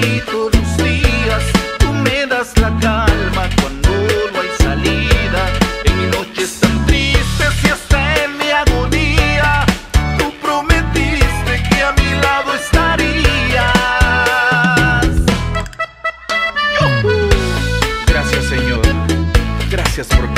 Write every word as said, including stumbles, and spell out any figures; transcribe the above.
mí todos los días. Tú me das la calma cuando no hay salida. En mis noches tan tristes y hasta en mi agonía, tú prometiste que a mi lado estarías. Gracias, Señor. Gracias por